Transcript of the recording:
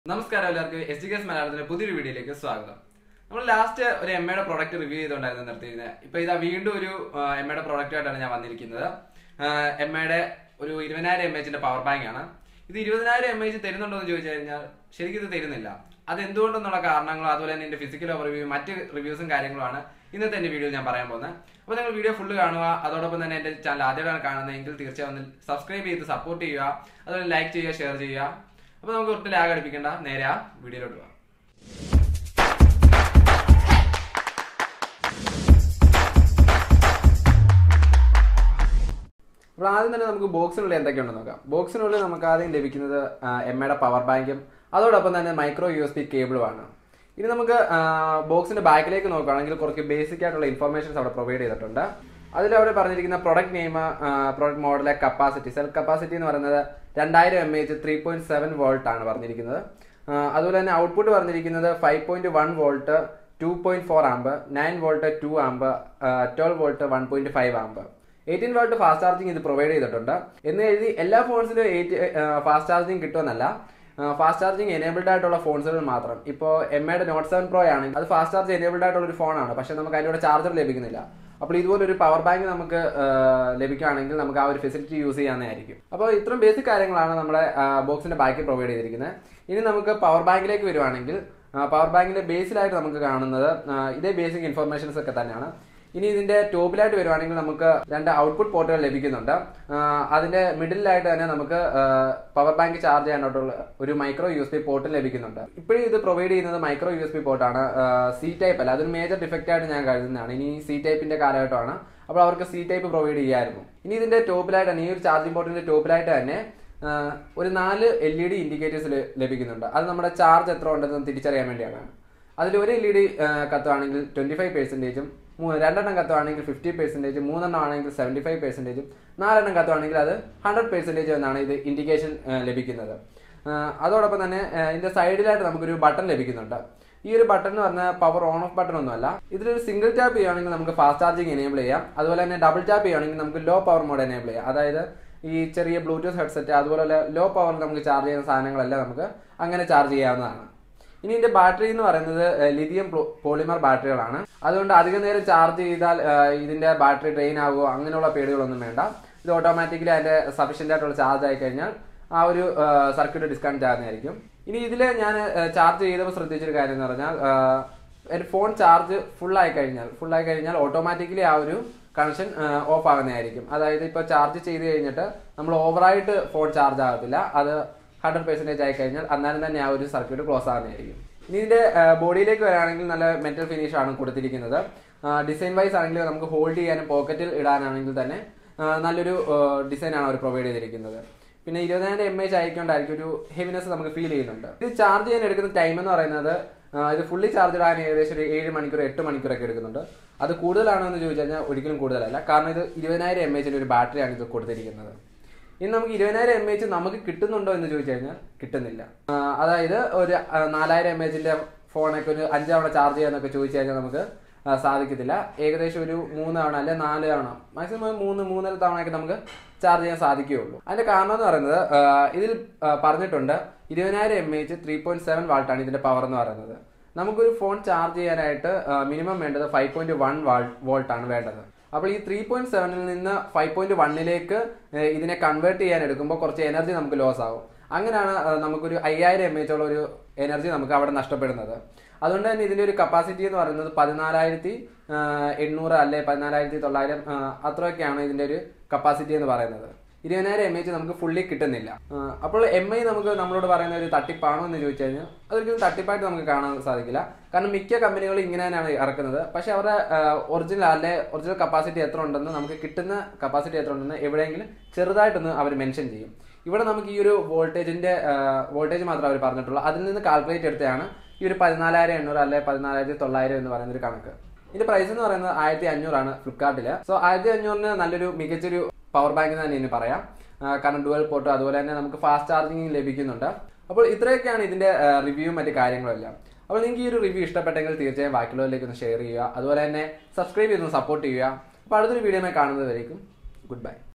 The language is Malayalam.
നമസ്കാരം എല്ലാവർക്കും SGS മലയാളത്തിന്റെ പുതിയൊരു വീഡിയോയിലേക്ക് സ്വാഗതം. നമ്മൾ ലാസ്റ്റ് ഒരു എംഐയുടെ പ്രോഡക്റ്റ് റിവ്യൂ ചെയ്തുകൊണ്ടായിരുന്നു നിർത്തിയിരുന്നത്. ഇപ്പൊ ഇതാ വീണ്ടും ഒരു എംഐയുടെ പ്രോഡക്റ്റ് ആയിട്ടാണ് ഞാൻ വന്നിരിക്കുന്നത്. എംഐയുടെ ഒരു 20000 mAh പവർ ബാങ്ക് ആണ്. ഇത് 20000 mAh തരുന്നുണ്ടോ എന്ന് ചോദിച്ചു കഴിഞ്ഞാൽ ശരിക്കും ഇത് തരുന്നില്ല. അത് എന്തുകൊണ്ടെന്നുള്ള കാരണങ്ങളും അതുപോലെ തന്നെ ഇതിന്റെ ഫിസിക്കൽ ഓവർവ്യൂ മറ്റ് റിവ്യൂസും കാര്യങ്ങളുമാണ് ഇന്നത്തെ എന്റെ വീഡിയോ ഞാൻ പറയാൻ പോകുന്നത്. അപ്പോൾ നിങ്ങൾ വീഡിയോ ഫുള്ള് കാണുക. അതോടൊപ്പം തന്നെ എന്റെ ചാനൽ ആദ്യമായിട്ടാണ് കാണുന്നതെങ്കിൽ തീർച്ചയായും ഒന്ന് സബ്സ്ക്രൈബ് ചെയ്ത് സപ്പോർട്ട് ചെയ്യുക. അതുപോലെ ലൈക്ക് ചെയ്യുക, ഷെയർ ചെയ്യുക. അപ്പോൾ നമുക്ക് ഒട്ടും ലാഗ് അടിപ്പിക്കേണ്ട, നേരെ ആ വീഡിയോയിലോട്ട് പോകാം. അപ്പോൾ ആദ്യം തന്നെ നമുക്ക് ബോക്സിനുള്ളിൽ എന്തൊക്കെയുണ്ടെന്ന് നോക്കാം. ബോക്സിനുള്ളിൽ നമുക്ക് ആദ്യം ലഭിക്കുന്നത് എംഐയുടെ പവർ ബാങ്കും അതോടൊപ്പം തന്നെ മൈക്രോ USB കേബിളുമാണ്. ഇനി നമുക്ക് ബോക്സിന്റെ ബാക്കിലേക്ക് നോക്കുകയാണെങ്കിൽ കുറച്ച് ബേസിക് ആയിട്ടുള്ള ഇൻഫർമേഷൻസ് അവിടെ പ്രൊവൈഡ് ചെയ്തിട്ടുണ്ട്. അതിൽ അവിടെ പറഞ്ഞിരിക്കുന്ന product name, product model, capacity, cell capacity എന്ന് പറയുന്നത് 2000 mAh 3.7 വോൾട്ട് ആണ് പറഞ്ഞിരിക്കുന്നത്. അതുപോലെ തന്നെ ഔട്ട്പുട്ട് പറഞ്ഞിരിക്കുന്നത് 5.1 volt 2.4 amp, 9 volt 2 amp, 12 volt 1.5 amp, 18 watt fast charging ഇത് പ്രൊവൈഡ് ചെയ്തിട്ടുണ്ട്. എന്ന് എഴുതി എല്ലാ ഫോൺസിലും ഫാസ്റ്റ് ചാർജിങ് കിട്ടുമെന്നല്ല, ഫാസ്റ്റ് ചാർജിങ് എനേബിൾഡ് ആയിട്ടുള്ള ഫോൺസുകൾ മാത്രം. ഇപ്പോൾ എംഐയുടെ Note 7 Pro ആണെങ്കിൽ അത് ഫാസ്റ്റ് ചാർജ് എനേബിൾഡ് ആയിട്ടുള്ള ഒരു ഫോണാണ്, പക്ഷെ നമുക്ക് അതിലൂടെ ചാർജർ ലഭിക്കുന്നില്ല. അപ്പോൾ ഇതുപോലൊരു പവർ ബാങ്ക് നമുക്ക് ലഭിക്കുകയാണെങ്കിൽ നമുക്ക് ആ ഒരു ഫെസിലിറ്റി യൂസ് ചെയ്യാവുന്നതായിരിക്കും. അപ്പോൾ ഇത്രയും ബേസിക് കാര്യങ്ങളാണ് നമ്മുടെ ബോക്സിന്റെ ബാക്കിൽ പ്രൊവൈഡ് ചെയ്തിരിക്കുന്നത്. ഇനി നമുക്ക് പവർ ബാങ്കിലേക്ക് വരുവാണെങ്കിൽ പവർ ബാങ്കിന്റെ ബേസിലായിട്ട് നമുക്ക് കാണുന്നത് ഇതേ ബേസിക് ഇൻഫർമേഷൻസ് ഒക്കെ തന്നെയാണ്. ഇനി ഇതിന്റെ ടോപ്പിലായിട്ട് വരുവാണെങ്കിൽ നമുക്ക് 2 ഔട്ട്പുട്ട് പോർട്ടുകൾ ലഭിക്കുന്നുണ്ട്. അതിന്റെ മിഡിലായിട്ട് തന്നെ നമുക്ക് പവർ ബാങ്ക് ചാർജ് ചെയ്യാനായിട്ടുള്ള ഒരു മൈക്രോ USB പോർട്ട് ലഭിക്കുന്നുണ്ട്. ഇപ്പോഴും ഇത് പ്രൊവൈഡ് ചെയ്യുന്നത് മൈക്രോ USB പോർട്ടാണ്, C ടൈപ്പ് അല്ല. അതൊരു മേജർ ഡിഫക്റ്റ് ആയിട്ട് ഞാൻ കരുതുന്നതാണ്. ഇനി C ടൈപ്പിന്റെ കാലഘട്ടമാണ്, അപ്പോൾ അവർക്ക് C ടൈപ്പ് പ്രൊവൈഡ് ചെയ്യായിരുന്നു. ഇനി ഇതിന്റെ ടോപ്പിലായിട്ട് തന്നെ, ഈ ഒരു ചാർജിംഗ് പോർട്ടിന്റെ ടോപ്പിലായിട്ട് തന്നെ ഒരു 4 LED ഇൻഡിക്കേറ്റേഴ്സ് ലഭിക്കുന്നുണ്ട്. അത് നമ്മുടെ ചാർജ് എത്ര ഉണ്ടെന്ന് തിരിച്ചറിയാൻ വേണ്ടിയാണ്. അതിൽ ഒരു LED കത്തുവാണെങ്കിൽ 25%, 2 കത്തുവാണെങ്കിൽ 50%, 3 ആണെങ്കിൽ 75%, 4 കത്തുവാണെങ്കിൽ അത് 100% എന്നാണ് ഇത് ഇൻഡിക്കേഷൻ ലഭിക്കുന്നത്. അതോടൊപ്പം തന്നെ ഇതിന്റെ സൈഡിലായിട്ട് നമുക്കൊരു ബട്ടൺ ലഭിക്കുന്നുണ്ട്. ഈ ഒരു ബട്ടൺ എന്ന് പറഞ്ഞാൽ പവർ ഓൺ ഓഫ് ബട്ടൺ ഒന്നുമല്ല. ഇതിലൊരു സിംഗിൾ ടാപ്പ് ചെയ്യുകയാണെങ്കിൽ നമുക്ക് ഫാസ്റ്റ് ചാർജിങ് എനേബിൾ ചെയ്യാം. അതുപോലെ തന്നെ ഡബിൾ ടാപ്പ് ചെയ്യുകയാണെങ്കിൽ നമുക്ക് ലോ പവർ മോഡ് എനേബിൾ ചെയ്യാം. അതായത് ഈ ചെറിയ ബ്ലൂടൂത്ത് ഹെഡ്സെറ്റ് അതുപോലെ ലോ പവറിൽ നമുക്ക് ചാർജ് ചെയ്യുന്ന സാധനങ്ങളെല്ലാം നമുക്ക് അങ്ങനെ ചാർജ് ചെയ്യാവുന്നതാണ്. ഇനി ഇതിന്റെ ബാറ്ററി എന്ന് പറയുന്നത് ലിഥിയം പോളിമർ ബാറ്ററികളാണ്. അതുകൊണ്ട് അധികം നേരം ചാർജ് ചെയ്താൽ ഇതിന്റെ ബാറ്ററി ഡ്രെയിൻ ആകുമോ അങ്ങനെയുള്ള പേടികളൊന്നും വേണ്ട. ഇത് ഓട്ടോമാറ്റിക്കലി അതിന്റെ സഫീഷ്യന്റ് ആയിട്ടുള്ള ചാർജ് ആയി കഴിഞ്ഞാൽ ആ ഒരു സർക്യൂട്ട് ഡിസ്കണക്ട് ആകുന്നതായിരിക്കും. ഇനി ഇതിൽ ഞാൻ ചാർജ് ചെയ്തപ്പോൾ ശ്രദ്ധിച്ചൊരു കാര്യം എന്ന് പറഞ്ഞാൽ എൻ്റെ ഫോൺ ചാർജ് ഫുൾ ആയി കഴിഞ്ഞാൽ ഓട്ടോമാറ്റിക്കലി ആ ഒരു കണക്ഷൻ ഓഫ് ആകുന്നതായിരിക്കും. അതായത് ഇപ്പോൾ ചാർജ് ചെയ്ത് കഴിഞ്ഞിട്ട് നമ്മൾ ഓവറായിട്ട് ഫോൺ ചാർജ് ആകത്തില്ല. അത് 100% ആയി കഴിഞ്ഞാൽ അന്നേരം തന്നെ ആ ഒരു സർക്യൂട്ട് ക്ലോസ് ആകുന്നതായിരിക്കും. ഇനി ഇതിന്റെ ബോഡിയിലേക്ക് വരികയാണെങ്കിൽ നല്ല മെറ്റൽ ഫിനിഷ് ആണ് കൊടുത്തിരിക്കുന്നത്. ഡിസൈൻ വൈസ് ആണെങ്കിൽ നമുക്ക് ഹോൾഡ് ചെയ്യാനും പോക്കറ്റിൽ ഇടാനാണെങ്കിൽ തന്നെ നല്ലൊരു ഡിസൈനാണ് അവർ പ്രൊവൈഡ് ചെയ്തിരിക്കുന്നത്. പിന്നെ 20000 mAh ആയിക്കൊണ്ടായിരിക്കും ഒരു ഹെവിനെസ് നമുക്ക് ഫീൽ ചെയ്യുന്നുണ്ട്. ഇത് ചാർജ് ചെയ്യാൻ എടുക്കുന്ന ടൈം എന്ന് പറയുന്നത് ഇത് ഫുള്ളി ചാർജ് ഇടാൻ ഏകദേശം ഒരു 7 മണിക്കൂർ 8 മണിക്കൂറൊക്കെ എടുക്കുന്നുണ്ട്. അത് കൂടുതലാണോ എന്ന് ചോദിച്ചു കഴിഞ്ഞാൽ ഒരിക്കലും കൂടുതലല്ല. കാരണം ഇത് 20000 mAh ഒരു ബാറ്ററിയാണ് ഇത് കൊടുത്തിരിക്കുന്നത്. ഇനി നമുക്ക് 20000 mAh നമുക്ക് കിട്ടുന്നുണ്ടോ എന്ന് ചോദിച്ചു കഴിഞ്ഞാൽ കിട്ടുന്നില്ല. അതായത് ഒരു 4000 mAh ഫോണൊക്കെ ഒരു 5 തവണ ചാർജ് ചെയ്യാന്നൊക്കെ ചോദിച്ചു കഴിഞ്ഞാൽ നമുക്ക് സാധിക്കത്തില്ല. ഏകദേശം ഒരു 3 തവണ അല്ലെ 4 തവണ, മാക്സിമം 3-3.5 തവണയൊക്കെ നമുക്ക് ചാർജ് ചെയ്യാൻ സാധിക്കുകയുള്ളൂ. അതിന്റെ കാരണം എന്ന് പറയുന്നത് ഇതിൽ പറഞ്ഞിട്ടുണ്ട് 20000 mAh 3.7 വാൾട്ടാണ് ഇതിന്റെ പവർ എന്ന് പറയുന്നത്. നമുക്കൊരു ഫോൺ ചാർജ് ചെയ്യാനായിട്ട് മിനിമം വേണ്ടത് 5.1 വോൾട്ടാണ് വേണ്ടത്. അപ്പോൾ ഈ 3.7 നിന്ന് 5.1 ഇതിനെ കൺവേർട്ട് ചെയ്യാൻ എടുക്കുമ്പോൾ കുറച്ച് എനർജി നമുക്ക് ലോസ് ആകും. അങ്ങനെയാണ് നമുക്കൊരു 5000 mAh ഉള്ള ഒരു എനർജി നമുക്ക് അവിടെ നഷ്ടപ്പെടുന്നത്. അതുകൊണ്ട് തന്നെ ഇതിന്റെ ഒരു കപ്പാസിറ്റി എന്ന് പറയുന്നത് 14800 അല്ലെ 14900 അത്രയൊക്കെയാണ് ഇതിന്റെ ഒരു കപ്പാസിറ്റി എന്ന് പറയുന്നത്. 20000 mAh നമുക്ക് ഫുള്ളി കിട്ടുന്നില്ല. അപ്പോൾ MI നമുക്ക് നമ്മളോട് പറയുന്ന ഒരു തട്ടിപ്പാണോ എന്ന് ചോദിച്ചു കഴിഞ്ഞാൽ അതൊരിക്കലും തട്ടിപ്പായിട്ട് നമുക്ക് കാണാൻ സാധിക്കില്ല. കാരണം മിക്ക കമ്പനികളും ഇങ്ങനെ തന്നെയാണ് ഇറക്കുന്നത്. പക്ഷെ അവരുടെ ഒറിജിനൽ കപ്പാസിറ്റി എത്ര ഉണ്ടെന്ന്, നമുക്ക് കിട്ടുന്ന കപ്പാസിറ്റി എത്ര ഉണ്ടെന്ന് എവിടെയെങ്കിലും ചെറുതായിട്ടൊന്ന് അവർ മെൻഷൻ ചെയ്യും. ഇവിടെ നമുക്ക് ഈ ഒരു വോൾട്ടേജ് മാത്രമേ അവർ പറഞ്ഞിട്ടുള്ളൂ. അതിൽ നിന്ന് കാൽക്കുലേറ്റ് എടുത്തതാണ് ഈ ഒരു 14800 അല്ലെ 14900 എന്ന് പറയുന്ന ഒരു കണക്ക്. ഇതിന്റെ പ്രൈസ് എന്ന് പറയുന്നത് 1500 ആണ് ഫ്ലിപ്കാർട്ടില്. സോ 1500 നല്ലൊരു മികച്ചൊരു പവർ ബാങ്ക് തന്നെ ഇനി പറയാം. കാരണം ഡുവൽ പോർട്ട് അതുപോലെ തന്നെ നമുക്ക് ഫാസ്റ്റ് ചാർജിങ് ലഭിക്കുന്നുണ്ട്. അപ്പോൾ ഇത്രയൊക്കെയാണ് ഇതിന്റെ റിവ്യൂവും മറ്റു കാര്യങ്ങളെല്ലാം. അപ്പോൾ നിങ്ങൾക്ക് ഈ ഒരു റിവ്യൂ ഇഷ്ടപ്പെട്ടെങ്കിൽ തീർച്ചയായും ബാക്കിയുള്ളവരിലേക്ക് ഒന്ന് ഷെയർ ചെയ്യുക. അതുപോലെ തന്നെ സബ്സ്ക്രൈബ് ചെയ്തൊന്ന് സപ്പോർട്ട് ചെയ്യുക. അപ്പോൾ അടുത്തൊരു വീഡിയോയിൽ കാണുന്നതുവരേക്കും ഗുഡ് ബൈ.